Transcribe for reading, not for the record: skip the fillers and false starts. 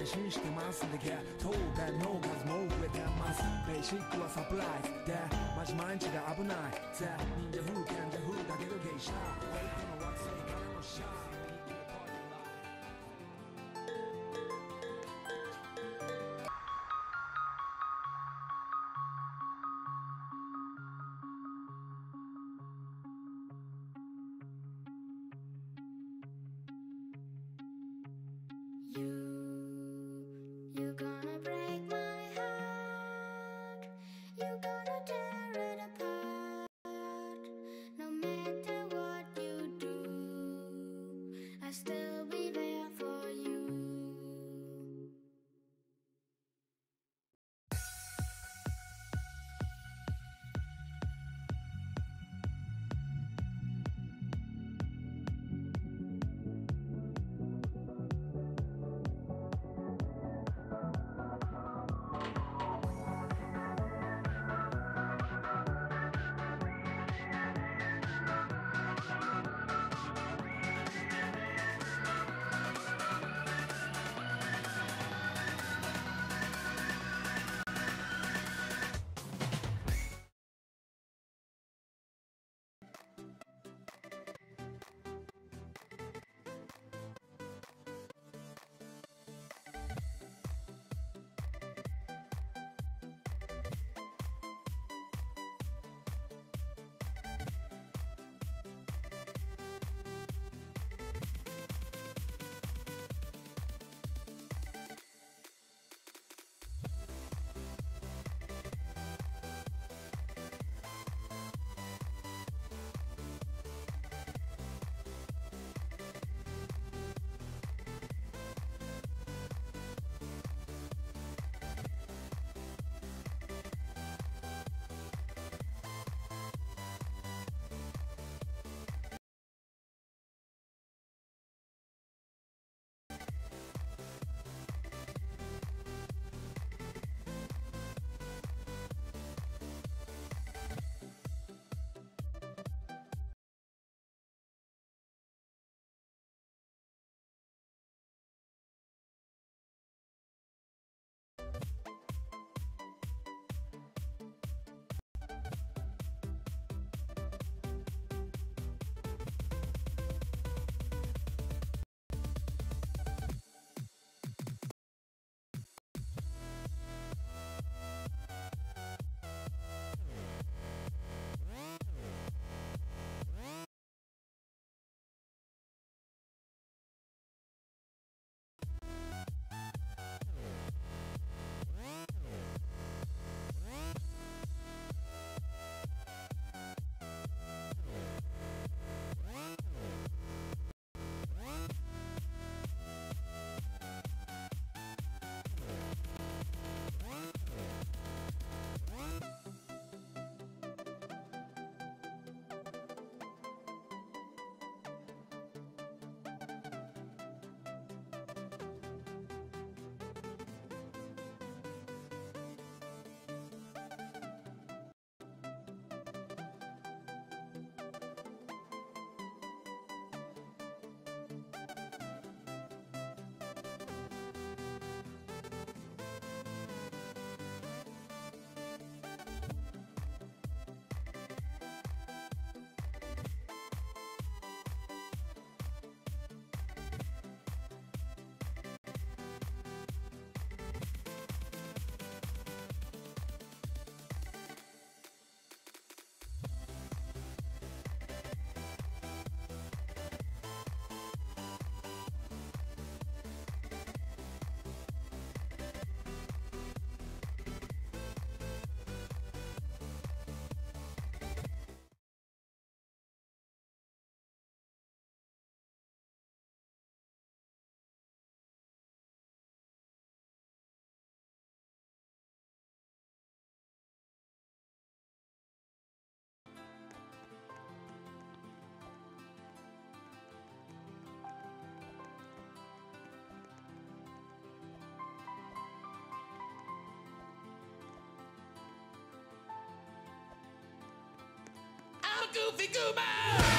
信してますんでゲットがの数も増えてますベーシックはサプライズでマジ毎日が危ないぜ忍者風賢者風だけど芸者この惑星からのシャー You're gonna break my heart. You're gonna tear it apart. No matter what you do, I'll still be there for you. Goofy Goober!